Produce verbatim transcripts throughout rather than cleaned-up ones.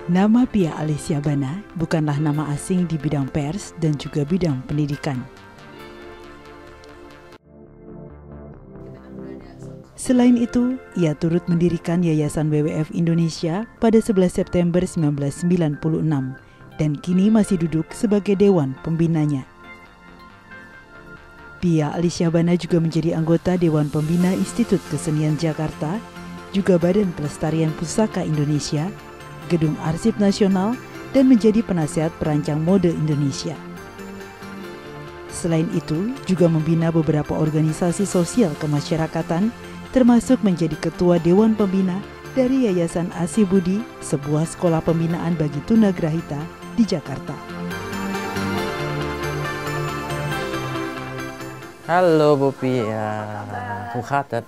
Nama Pia Alisyabana bukanlah nama asing di bidang pers dan juga bidang pendidikan. Selain itu, ia turut mendirikan Yayasan W W F Indonesia pada sebelas September seribu sembilan ratus sembilan puluh enam dan kini masih duduk sebagai Dewan Pembinanya. Pia Alisyabana juga menjadi anggota Dewan Pembina Institut Kesenian Jakarta, juga Badan Pelestarian Pusaka Indonesia, Gedung Arsip Nasional, dan menjadi penasihat perancang mode Indonesia. Selain itu, juga membina beberapa organisasi sosial kemasyarakatan, termasuk menjadi Ketua Dewan Pembina dari Yayasan Asi Budi, sebuah sekolah pembinaan bagi tunagrahita di Jakarta. Halo Bu Pia, Muhatat.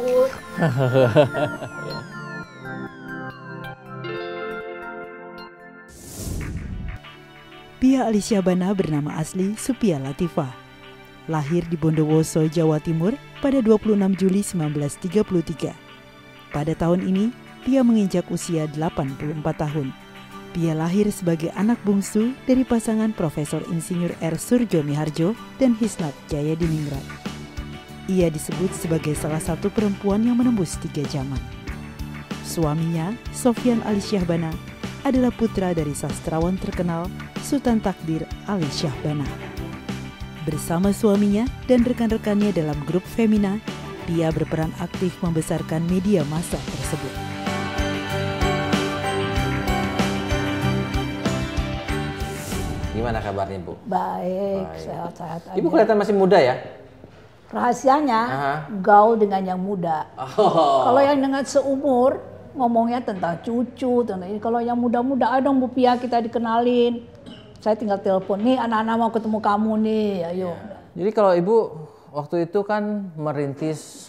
Pia Alisyabana bernama asli Supia Latifah. Lahir di Bondowoso, Jawa Timur pada dua puluh enam Juli seribu sembilan ratus tiga puluh tiga. Pada tahun ini, Pia menginjak usia delapan puluh empat tahun. Pia lahir sebagai anak bungsu dari pasangan Profesor Insinyur R. Surjo Miharjo dan Hisnat Jayadiningrat. Ia disebut sebagai salah satu perempuan yang menembus tiga zaman. Suaminya, Sofyan Alisyabana, adalah putra dari sastrawan terkenal Sultan Takdir Alisyabana. Bersama suaminya dan rekan-rekannya dalam grup Femina, Pia berperan aktif membesarkan media massa tersebut. Gimana kabarnya Bu? Baik, sehat-sehat aja. Ibu kelihatan masih muda ya? Rahasianya Aha. gaul dengan yang muda. Oh. Kalau yang dengan seumur, ngomongnya tentang cucu, tentang ini. Kalau yang muda-muda, ayo dong Bu Pia kita dikenalin. Saya tinggal telepon, nih anak-anak mau ketemu kamu nih, ayo. Ya. Jadi kalau Ibu waktu itu kan merintis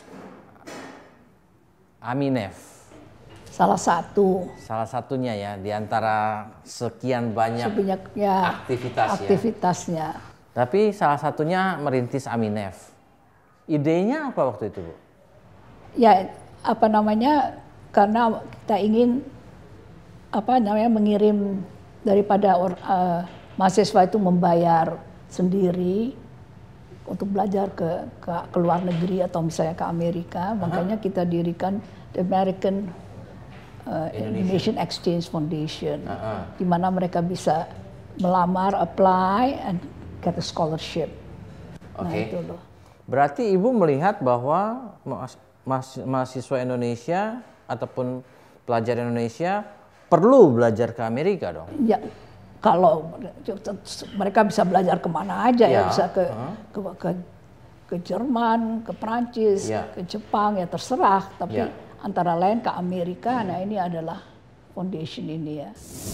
Aminef. Salah satu. Salah satunya ya, di antara sekian banyak Sebanyak, ya, aktivitas aktivitasnya. Ya. Tapi salah satunya merintis Aminef. Idenya apa waktu itu Bu? Ya, apa namanya, karena kita ingin apa namanya mengirim daripada or, uh, mahasiswa itu membayar sendiri untuk belajar ke, ke ke luar negeri atau misalnya ke Amerika, uh-huh. makanya kita dirikan the American uh, Indonesian Exchange Foundation, uh-huh. di mana mereka bisa melamar, apply, and get a scholarship. Oke. Nah, itu loh. Berarti Ibu melihat bahwa mahasiswa Indonesia ataupun pelajar Indonesia perlu belajar ke Amerika dong? Ya, kalau mereka bisa belajar kemana aja ya, ya bisa ke, uh. ke ke ke Jerman, ke Prancis, ya. ke Jepang ya terserah. Tapi ya. antara lain ke Amerika. Nah ini adalah foundation ini ya.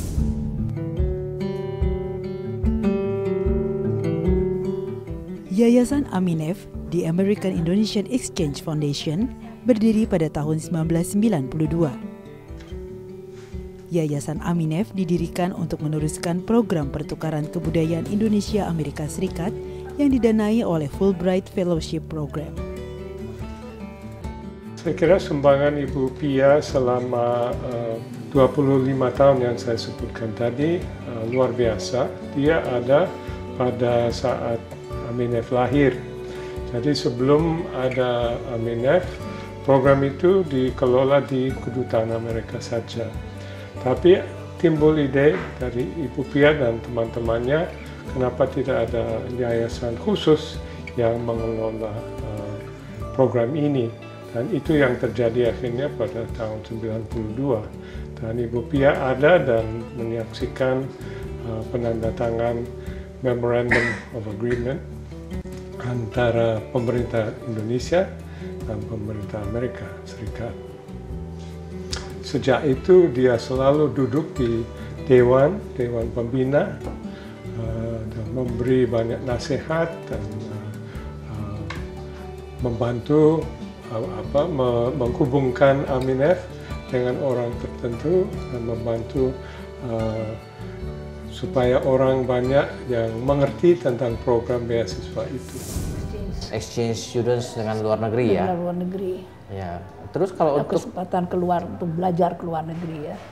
Yayasan Aminef, The American Indonesian Exchange Foundation, berdiri pada tahun seribu sembilan ratus sembilan puluh dua. Yayasan Aminef didirikan untuk meneruskan program pertukaran kebudayaan Indonesia Amerika Serikat yang didanai oleh Fulbright Fellowship Program. Saya kira sumbangan Ibu Pia selama uh, dua puluh lima tahun yang saya sebutkan tadi uh, luar biasa. Dia ada pada saat Aminef lahir. Jadi sebelum ada Aminef, program itu dikelola di Kedutaan Amerika saja. Tapi timbul ide dari Ibu Pia dan teman-temannya, kenapa tidak ada yayasan khusus yang mengelola uh, program ini. Dan itu yang terjadi akhirnya pada tahun sembilan puluh dua. Dan Ibu Pia ada dan menyaksikan uh, penandatangan Memorandum of Agreement antara pemerintah Indonesia dan pemerintah Amerika Serikat. Sejak itu dia selalu duduk di Dewan, Dewan Pembina, uh, dan memberi banyak nasihat dan uh, uh, membantu uh, apa, me menghubungkan Aminef dengan orang tertentu dan membantu uh, supaya orang banyak yang mengerti tentang program beasiswa itu. Exchange students dengan luar negeri ya? Dengan luar negeri. Ya. Terus kalau untuk kesempatan keluar untuk belajar ke luar negeri ya.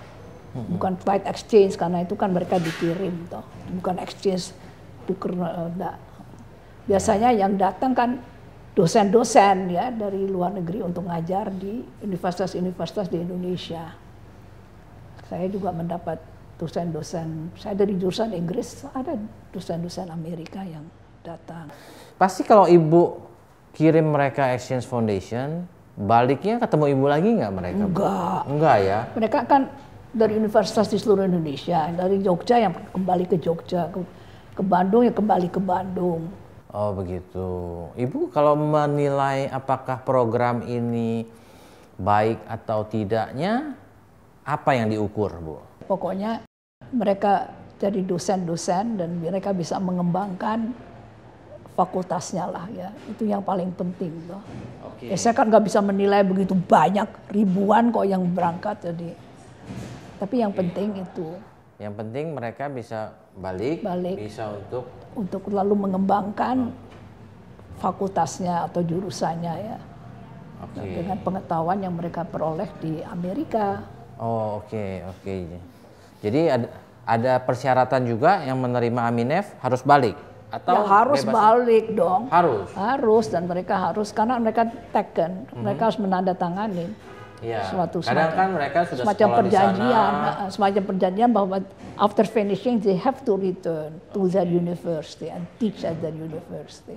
hmm. bukan flight exchange karena itu kan mereka dikirim toh, bukan exchange tuker enggak. Biasanya yang datang kan dosen-dosen ya dari luar negeri untuk ngajar di universitas-universitas di Indonesia. Saya juga mendapat dosen-dosen, saya dari jurusan Inggris, ada dosen-dosen Amerika yang datang. Pasti kalau ibu kirim mereka Exchange Foundation, baliknya ketemu ibu lagi nggak mereka? Enggak. Enggak ya? Mereka kan dari universitas di seluruh Indonesia, dari Jogja yang kembali ke Jogja, ke, ke Bandung yang kembali ke Bandung. Oh begitu. Ibu kalau menilai apakah program ini baik atau tidaknya, apa yang diukur, Bu? Pokoknya mereka jadi dosen-dosen dan mereka bisa mengembangkan fakultasnya lah ya, itu yang paling penting loh. Okay. Ya, saya kan nggak bisa menilai begitu banyak ribuan kok yang berangkat jadi, tapi yang penting itu. Yang penting mereka bisa balik, balik bisa untuk untuk lalu mengembangkan fakultasnya atau jurusannya ya, okay. dengan pengetahuan yang mereka peroleh di Amerika. Oh oke okay, oke. Okay. Jadi ada, ada persyaratan juga yang menerima Aminef harus balik. Atau ya harus bebas? Balik dong. Harus. Harus dan mereka harus karena mereka taken, mm-hmm. mereka harus menandatangani ya. suatu kadang kan mereka sudah semacam sekolah perjanjian, di sana. semacam perjanjian bahwa after finishing they have to return to their university and teach at their university.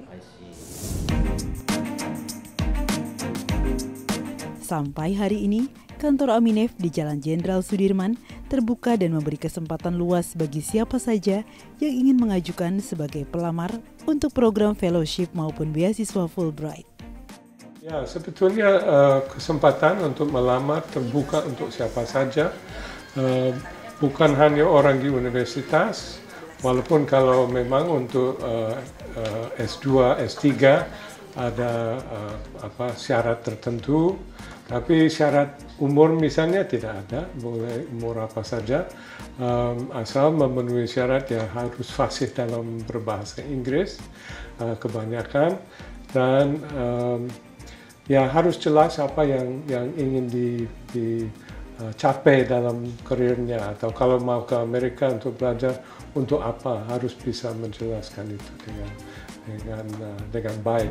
Sampai hari ini, kantor Aminef di Jalan Jenderal Sudirman terbuka dan memberi kesempatan luas bagi siapa saja yang ingin mengajukan sebagai pelamar untuk program fellowship maupun beasiswa Fulbright. Ya, sebetulnya uh, kesempatan untuk melamar terbuka untuk siapa saja, uh, bukan hanya orang di universitas, walaupun kalau memang untuk uh, uh, S dua, S tiga ada uh, apa syarat tertentu. Tapi syarat umur misalnya tidak ada, boleh umur apa saja, um, asal memenuhi syarat yang harus fasih dalam berbahasa Inggris uh, kebanyakan, dan um, ya harus jelas apa yang yang ingin dicapai uh, dalam karirnya, atau kalau mau ke Amerika untuk belajar untuk apa, harus bisa menjelaskan itu dengan dengan uh, dengan baik.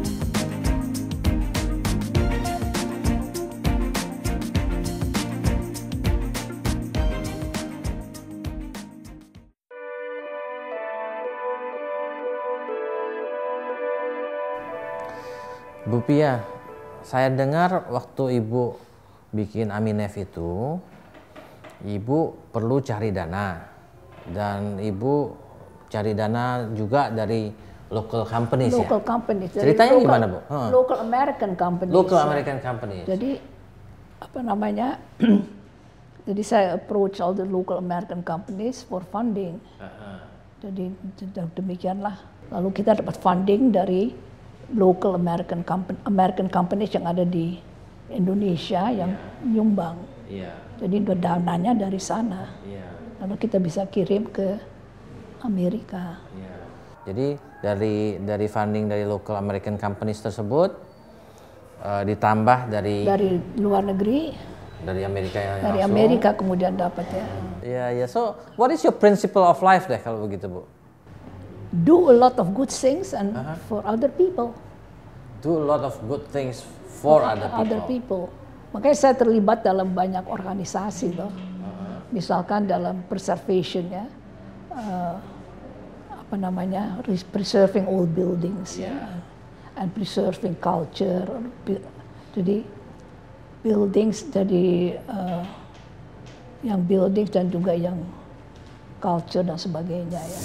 Bu Pia, saya dengar waktu Ibu bikin Aminef itu, Ibu perlu cari dana. Dan Ibu cari dana juga dari local companies local ya? Local companies. Ceritanya local, gimana Bu? Hmm. Local American companies. Local American companies. Jadi, apa namanya, jadi saya approach all the local American companies for funding. Uh-huh. Jadi demikianlah. Lalu kita dapat funding dari local American company, American companies yang ada di Indonesia yang yeah. nyumbang. Yeah. Jadi dananya dari sana. Yeah. Lalu kita bisa kirim ke Amerika. Yeah. Jadi dari dari funding dari local American companies tersebut uh, ditambah dari dari luar negeri. Dari Amerika yang Dari langsung. Amerika kemudian dapat ya. Ya yeah, ya. Yeah. So what is your principle of life deh kalau begitu Bu? Do a lot of good things and uh-huh. for other people. Do a lot of good things for, for other people. Other people. Makanya saya terlibat dalam banyak organisasi loh. Uh-huh. Misalkan dalam preservation ya, uh, apa namanya, preserving old buildings yeah. ya, and preserving culture. Jadi buildings jadi uh, yang buildings dan juga yang culture dan sebagainya ya.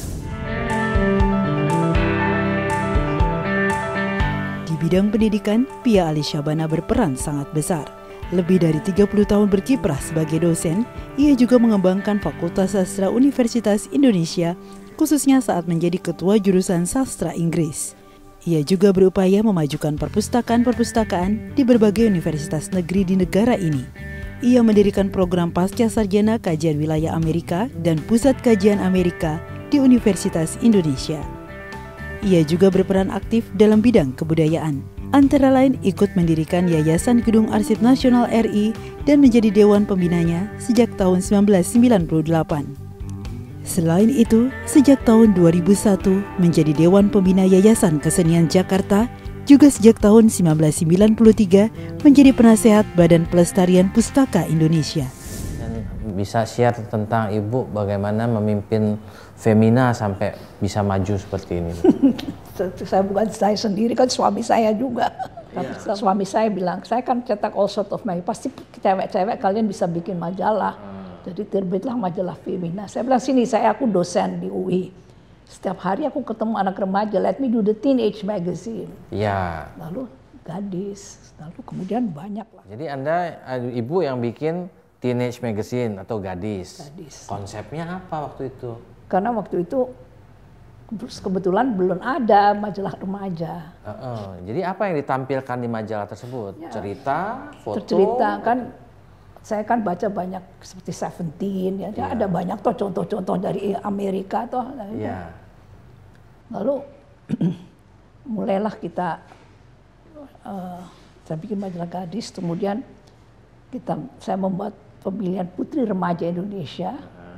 Di bidang pendidikan, Pia Ali Syabana berperan sangat besar. Lebih dari tiga puluh tahun berkiprah sebagai dosen, ia juga mengembangkan Fakultas Sastra Universitas Indonesia, khususnya saat menjadi ketua jurusan Sastra Inggris. Ia juga berupaya memajukan perpustakaan-perpustakaan di berbagai universitas negeri di negara ini. Ia mendirikan program Pasca Sarjana Kajian Wilayah Amerika dan Pusat Kajian Amerika di Universitas Indonesia. Ia juga berperan aktif dalam bidang kebudayaan. Antara lain ikut mendirikan Yayasan Gedung Arsip Nasional R I dan menjadi Dewan Pembinanya sejak tahun sembilan belas sembilan puluh delapan. Selain itu, sejak tahun dua ribu satu menjadi Dewan Pembina Yayasan Kesenian Jakarta, juga sejak tahun sembilan belas sembilan puluh tiga menjadi penasehat Badan Pelestarian Pustaka Indonesia. Dan bisa share tentang Ibu bagaimana memimpin Femina sampai bisa maju seperti ini. Saya bukan saya sendiri, kan suami saya juga. Yeah. Suami saya bilang, saya kan cetak all sort of magazine, pasti cewek-cewek kalian bisa bikin majalah. Hmm. Jadi terbitlah majalah Femina. Saya bilang, sini saya aku dosen di U I. Setiap hari aku ketemu anak remaja, let me do the teenage magazine. Ya. Lalu gadis, lalu kemudian banyak lah. Jadi Anda, Ibu yang bikin teenage magazine atau gadis. Gadis. Konsepnya apa waktu itu? Karena waktu itu kebetulan belum ada majalah remaja. Uh -uh. Jadi apa yang ditampilkan di majalah tersebut? Ya. Cerita, foto? Cerita kan, saya kan baca banyak seperti Seventeen, ya. Ya. Ada banyak toh contoh-contoh dari Amerika toh. Ya. Lalu mulailah kita, uh, saya bikin majalah gadis, kemudian kita, saya membuat pemilihan putri remaja Indonesia.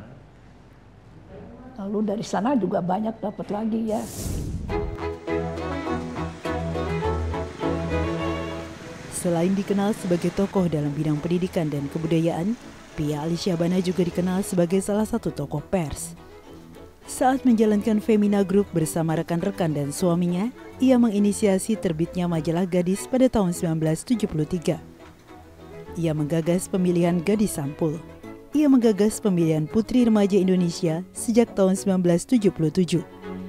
Lalu dari sana juga banyak dapat lagi ya. Selain dikenal sebagai tokoh dalam bidang pendidikan dan kebudayaan, Pia Alisjahbana juga dikenal sebagai salah satu tokoh pers. Saat menjalankan Femina Group bersama rekan-rekan dan suaminya, ia menginisiasi terbitnya majalah Gadis pada tahun sembilan belas tujuh puluh tiga. Ia menggagas pemilihan gadis sampul. Ia menggagas pemilihan Putri Remaja Indonesia sejak tahun sembilan belas tujuh puluh tujuh.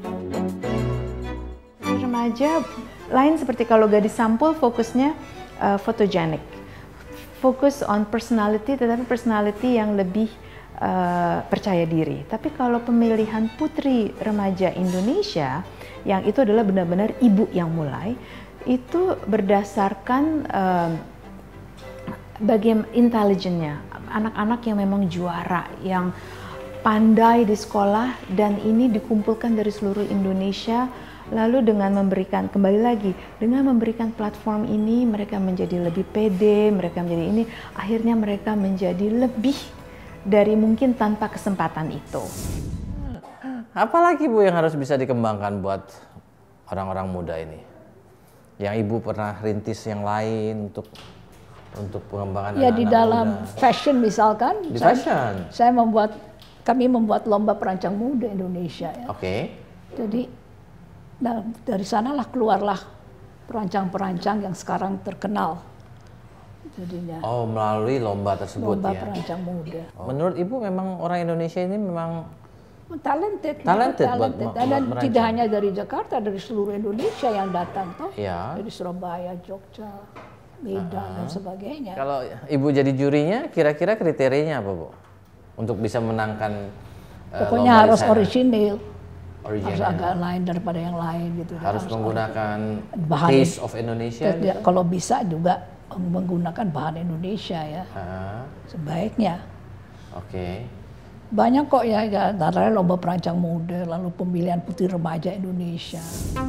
Remaja lain seperti kalau gadis sampul fokusnya uh, photogenic. Fokus on personality, tetapi personality yang lebih uh, percaya diri. Tapi kalau pemilihan Putri Remaja Indonesia, yang itu adalah benar-benar ibu yang mulai, itu berdasarkan uh, bagian intelijennya. Anak-anak yang memang juara, yang pandai di sekolah, dan ini dikumpulkan dari seluruh Indonesia. Lalu dengan memberikan, kembali lagi, dengan memberikan platform ini, mereka menjadi lebih pede, mereka menjadi ini, akhirnya mereka menjadi lebih dari mungkin tanpa kesempatan itu. Apalagi Bu yang harus bisa dikembangkan buat orang-orang muda ini? Yang Ibu pernah rintis yang lain untuk untuk pengembangan ya anak-anak di dalam muda. Fashion misalkan, Di saya, fashion. saya membuat, kami membuat lomba perancang muda Indonesia. Ya. Oke. Okay. Jadi nah, dari sanalah keluarlah perancang-perancang yang sekarang terkenal. Jadinya. Oh, melalui lomba tersebut lomba ya. Perancang muda. Oh. Menurut Ibu memang orang Indonesia ini memang talented, talented, talented. buat, Dan buat tidak hanya dari Jakarta, dari seluruh Indonesia yang datang toh. Ya. Dari Surabaya, Jogja, Medan uh-huh. dan sebagainya. Kalau Ibu jadi jurinya, kira-kira kriterianya apa, Bu? Untuk bisa menangkan uh, pokoknya lomba harus sana. original. Original. Harus agak lain daripada yang lain gitu. Harus, harus menggunakan bahan taste of Indonesia. Gitu. Kalau bisa juga menggunakan bahan Indonesia ya. Uh-huh. Sebaiknya. Oke. Okay. Banyak kok ya, ya antara lomba perancang muda, lalu pemilihan putri remaja Indonesia.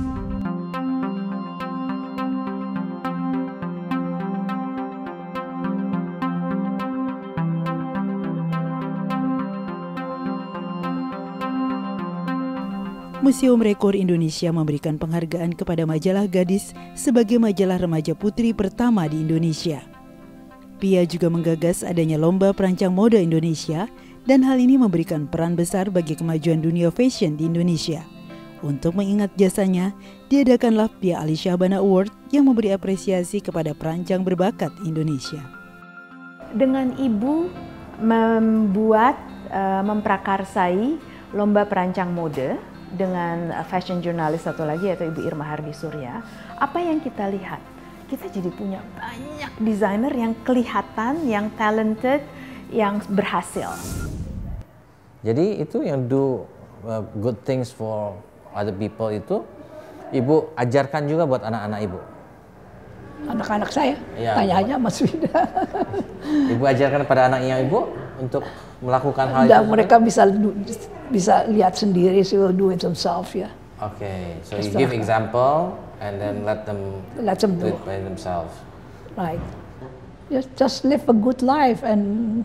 Museum Rekor Indonesia memberikan penghargaan kepada majalah Gadis sebagai majalah remaja putri pertama di Indonesia. Pia juga menggagas adanya lomba perancang mode Indonesia dan hal ini memberikan peran besar bagi kemajuan dunia fashion di Indonesia. Untuk mengingat jasanya, diadakanlah Pia Alisjahbana Award yang memberi apresiasi kepada perancang berbakat Indonesia. Dengan Ibu membuat, uh, memprakarsai lomba perancang mode dengan fashion jurnalis satu lagi yaitu Ibu Irma Hardi Surya, apa yang kita lihat? Kita jadi punya banyak desainer yang kelihatan, yang talented, yang berhasil. Jadi itu yang do uh, good things for other people itu, Ibu ajarkan juga buat anak-anak Ibu? Anak-anak saya? Ya, tanya aja Mas Wida. Ibu ajarkan pada anaknya Ibu untuk melakukan hal Dan itu? Mereka bisa bisa lihat sendiri, so do it themselves ya. Oke, okay. So you give example and then let them let them do do it by themselves. Right. Just just live a good life and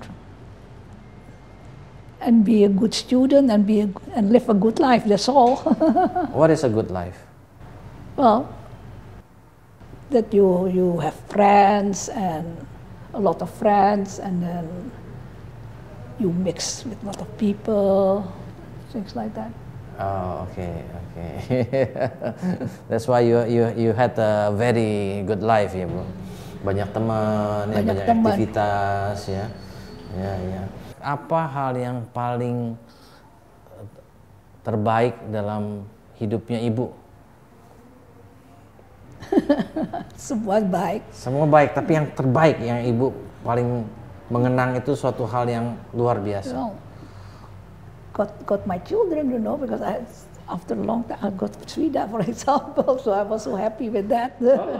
and be a good student and be a, and live a good life. That's all. What is a good life? Well, that you you have friends and a lot of friends, and then you mix with a lot of people, things like that. Oh, okay, okay. That's why you you you had a very good life ya, Bu. Banyak teman, ya, Banyak banyak teman. aktivitas ya. Ya, ya. Apa hal yang paling terbaik dalam hidupnya Ibu? Semua baik. Semua baik, tapi yang terbaik yang Ibu paling mengenang itu suatu hal yang luar biasa. You know, got got my children, you know, because I, after a long time I got Swida, for example, so I was so happy with that.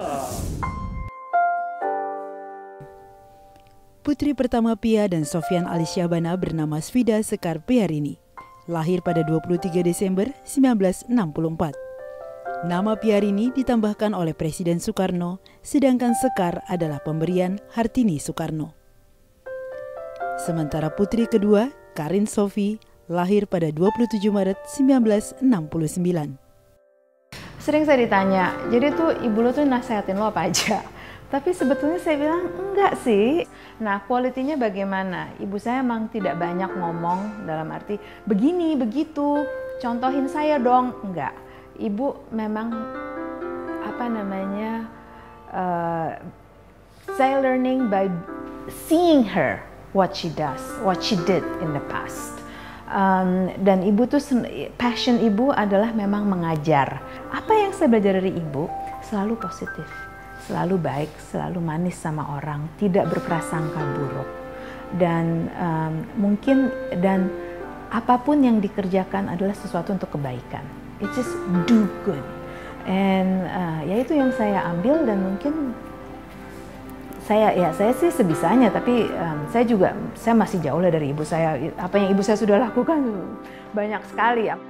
Putri pertama Pia dan Sofyan Alisjabana bernama Svida Sekar Piarini. Lahir pada dua puluh tiga Desember seribu sembilan ratus enam puluh empat. Nama Piarini ditambahkan oleh Presiden Soekarno, sedangkan Sekar adalah pemberian Hartini Soekarno. Sementara putri kedua, Karin Sofi, lahir pada dua puluh tujuh Maret seribu sembilan ratus enam puluh sembilan. Sering saya ditanya, jadi tuh ibu lo tuh nasehatin lo apa aja? Tapi sebetulnya saya bilang enggak sih. Nah, kualitinya bagaimana? Ibu saya emang tidak banyak ngomong dalam arti begini, begitu, contohin saya dong. Enggak. Ibu memang apa namanya, uh, saya learning by seeing her what she does, what she did in the past. Um, dan ibu tuh, passion ibu adalah memang mengajar. Apa yang saya belajar dari ibu? Selalu positif, selalu baik, selalu manis sama orang, tidak berprasangka buruk. Dan um, mungkin, dan apapun yang dikerjakan adalah sesuatu untuk kebaikan. It just do good. And uh, ya itu yang saya ambil, dan mungkin saya ya saya sih sebisanya, tapi um, saya juga saya masih jauh lah dari ibu saya. Apa yang ibu saya sudah lakukan banyak sekali ya.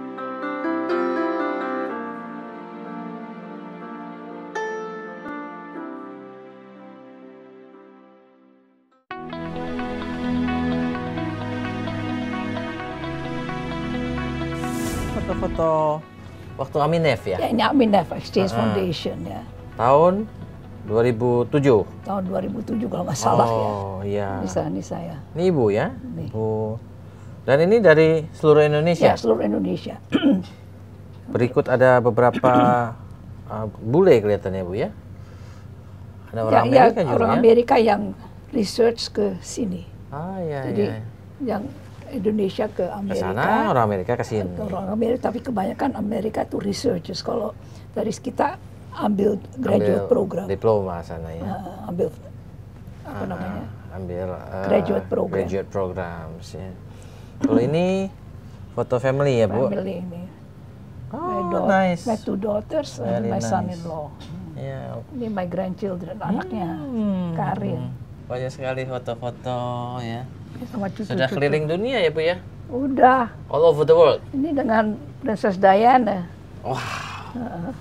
Foto-foto waktu Aminef ya? Ya, ini Aminef Exchange uh-huh. Foundation ya. Tahun dua ribu tujuh. Tahun dua ribu tujuh kalau nggak salah oh, ya. Oh iya. Ini saya, ini saya. Ini Ibu ya? Ini. Ibu. Dan ini dari seluruh Indonesia? Ya, seluruh Indonesia. Berikut ada beberapa uh, bule kelihatannya Bu ya? Ada orang ya, Amerika ya, juga orang ya? Amerika yang research ke sini. Ah iya, Jadi iya. yang Indonesia ke Ke Amerika. sana, orang Amerika ke sini. Orang Amerika, tapi kebanyakan Amerika itu researchers. Kalau dari kita ambil graduate Ambil program. diploma sana ya. Uh, ambil apa Ah, namanya? ambil uh, Graduate program. Graduate programs ya. Kalau ini foto family ya Bu? Family ini. my, Oh daughter, nice. my two daughters and Very my nice. son-in-law. Ya. Ini my grandchildren, anaknya Hmm. Karin. Banyak sekali foto-foto ya. Sama cucu-cucu. Sudah keliling dunia ya Bu ya? Udah. All over the world. Ini dengan Princess Diana. Wah.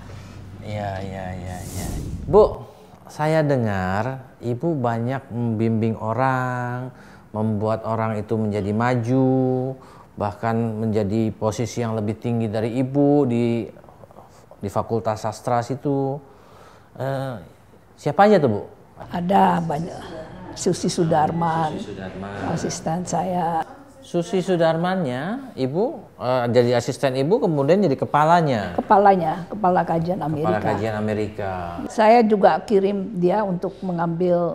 Iya, iya, iya, iya. Bu, saya dengar Ibu banyak membimbing orang, membuat orang itu menjadi maju, bahkan menjadi posisi yang lebih tinggi dari Ibu di di Fakultas Sastra situ. Eh, siapa aja tuh Bu? Ada banyak. Susi Sudarman, Susi Sudarman. asisten saya. Susi Sudarmannya, Ibu eh, jadi asisten Ibu, kemudian jadi kepalanya. Kepalanya, kepala kajian Amerika. Kepala kajian Amerika. Saya juga kirim dia untuk mengambil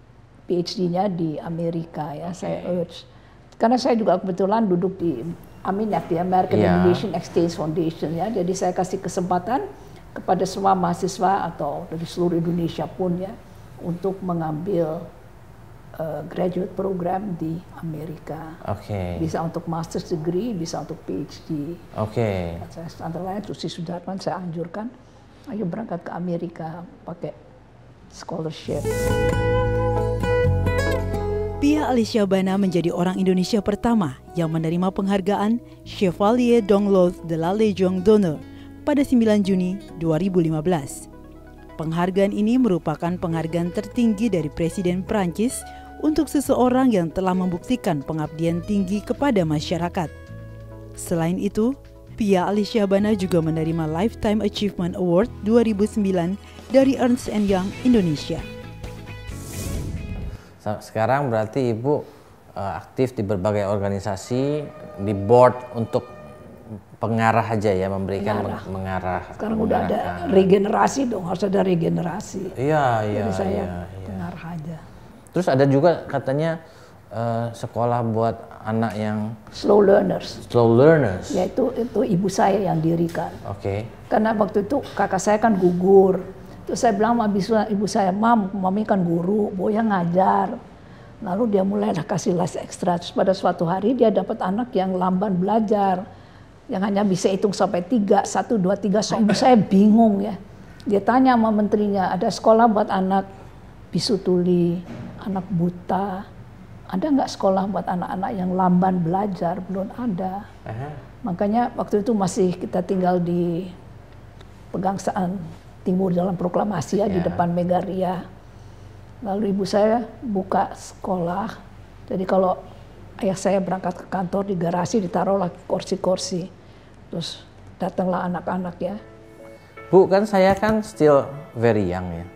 P H D-nya di Amerika ya. Saya urge. Karena saya juga kebetulan duduk di Aminef, di American Yeah. Indonesian Exchange Foundation ya. Jadi saya kasih kesempatan kepada semua mahasiswa atau dari seluruh Indonesia pun ya untuk mengambil uh, graduate program di Amerika. Oke. Okay. Bisa untuk master's degree, bisa untuk P H D. Oke. Okay. Saya antara lain Susi Sudarman saya anjurkan, ayo berangkat ke Amerika pakai scholarship. Pia Alisjabana menjadi orang Indonesia pertama yang menerima penghargaan Chevalier d'Angleau de la Légion d'honneur pada sembilan Juni dua ribu lima belas. Penghargaan ini merupakan penghargaan tertinggi dari Presiden Prancis untuk seseorang yang telah membuktikan pengabdian tinggi kepada masyarakat. Selain itu, Pia Alisjahbana juga menerima Lifetime Achievement Award dua ribu sembilan dari Ernst and Young Indonesia. Sekarang berarti Ibu uh, aktif di berbagai organisasi, di board untuk pengarah aja ya, memberikan mengarah. mengarah. Sekarang udah ada regenerasi dong, harus ada regenerasi. Iya, iya. Jadi saya iya, iya. pengarah aja. Terus ada juga katanya uh, sekolah buat anak yang slow learners. Slow learners. Ya itu itu ibu saya yang dirikan. Oke. Okay. Karena waktu itu kakak saya kan gugur. Terus saya bilang sama ibu saya, "Mam, mami kan guru, Boya ngajar." Lalu dia mulailah kasih les ekstra. Terus pada suatu hari dia dapat anak yang lamban belajar, yang hanya bisa hitung sampai tiga, satu, dua, tiga. So ibu saya bingung ya. Dia tanya sama menterinya, ada sekolah buat anak bisu tuli, anak buta. Ada nggak sekolah buat anak-anak yang lamban belajar? Belum ada. Aha. Makanya waktu itu masih kita tinggal di Pegangsaan Timur dalam proklamasi ya, yeah. Di depan Megaria. Lalu ibu saya buka sekolah. Jadi kalau ayah saya berangkat ke kantor, di garasi ditaruhlah kursi-kursi. Terus datanglah anak-anak ya. Bu, kan saya kan still very young ya.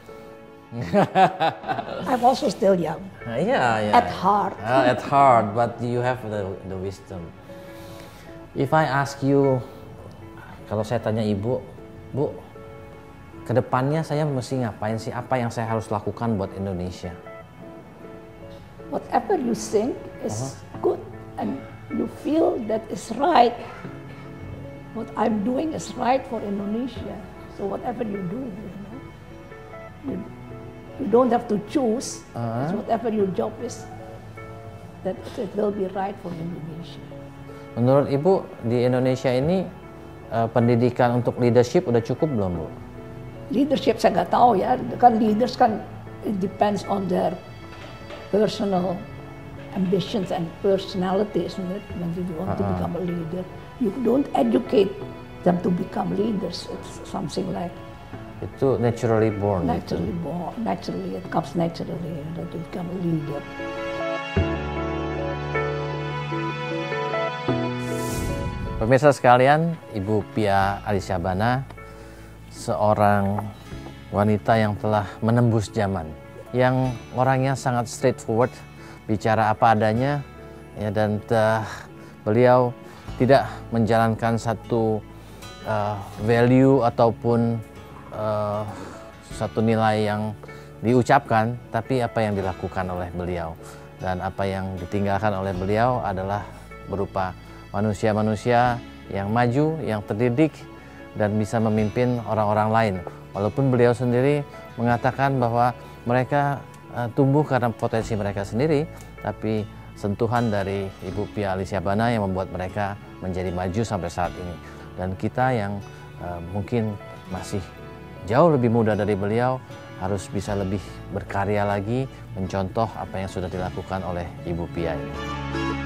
I'm also still young. Uh, yeah, yeah. At heart. Uh, at heart, but you have the the wisdom. If I ask you, kalau saya tanya ibu, Bu, kedepannya saya mesti ngapain sih? Apa yang saya harus lakukan buat Indonesia? Whatever you think is uh-huh. good and you feel that is right. What I'm doing is right for Indonesia. So whatever you do, you know, you, you don't have to choose. Uh-huh. Whatever your job is, that it will be right for Indonesia. Menurut Ibu, di Indonesia ini uh, pendidikan untuk leadership udah cukup belum, Bu? Leadership saya nggak tahu ya. Kan leaders kan it depends on their personal ambitions and personality, isn't it? When you want uh-huh. to become a leader, you don't educate them to become leaders. It's something like itu naturally born. Naturally itu. born, naturally it comes naturally that you become a leader. Pemirsa sekalian, Ibu Pia Alisjahbana, seorang wanita yang telah menembus zaman, yang orangnya sangat straightforward, bicara apa adanya, ya, dan uh, beliau tidak menjalankan satu uh, value ataupun uh, satu nilai yang diucapkan, tapi apa yang dilakukan oleh beliau. Dan apa yang ditinggalkan oleh beliau adalah berupa manusia-manusia yang maju, yang terdidik, dan bisa memimpin orang-orang lain. Walaupun beliau sendiri mengatakan bahwa mereka uh, tumbuh karena potensi mereka sendiri, tapi sentuhan dari Ibu Pia Alisjahbana yang membuat mereka menjadi maju sampai saat ini. Dan kita yang uh, mungkin masih jauh lebih muda dari beliau harus bisa lebih berkarya lagi, mencontoh apa yang sudah dilakukan oleh Ibu Pia ini.